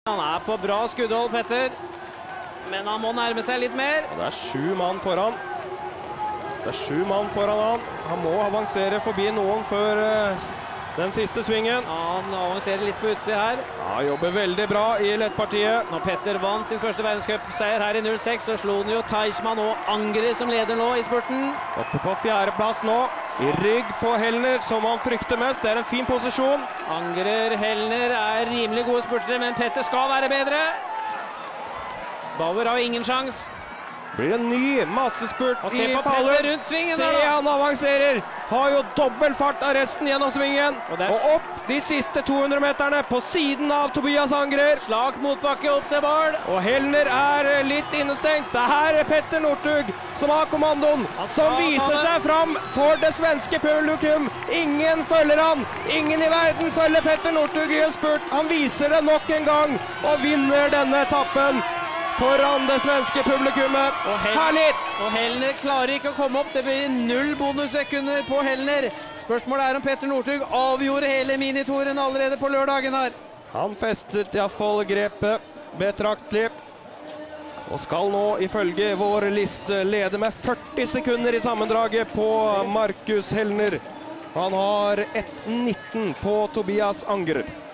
Han er på bra skuddhold, Petter. Men han må nærme seg litt mer. Og det er 7 mann foran. Det er 7 mann foran han. Han må avansere forbi noen før den siste svingen. Han avanserer litt på utsida her. Ja, jobber veldig bra i lettpartiet. Når Petter vant sin første verdenscupseier her i 06, så slo han jo Teichmann og Angrer som leder nå i spurten. Oppe på 4. plass nå. I rygg på Hellner, som han frykter mest. Det er en fin posisjon. Angrer, Hellner er rimelig gode spurtere, men Petter skal være bedre. Bauer har ingen sjans. Blir en ny massespurt Og se i på Falun. Petter rundt svingen Se, der da. han avanserer. Har jo dobbelt fart av resten gjennom svingen. Og opp de siste 200 meterne på siden av Tobias Angrer. Slak motbakke opp til Bard. Og Hellner er litt innestengt. Det her er Petter Northug som har kommandoen, som viser seg fram for det svenske publikum. Ingen følger han. Ingen i verden følger Petter Northug i en spurt. Han viser det nok en gang og vinner denne etappen foran det svenske publikummet. Herlig! Og Hellner klarer ikke å komme opp. Det blir 0 bonussekunder på Hellner. Spørsmålet er om Petter Northug avgjorde hele minitoren allerede på lørdagen her. Han festet i hvert fall grepet betraktelig. Og skal nå ifølge vår liste lede med 40 sekunder i sammendraget på Marcus Hellner. Han har 1:19 på Tobias Angrer.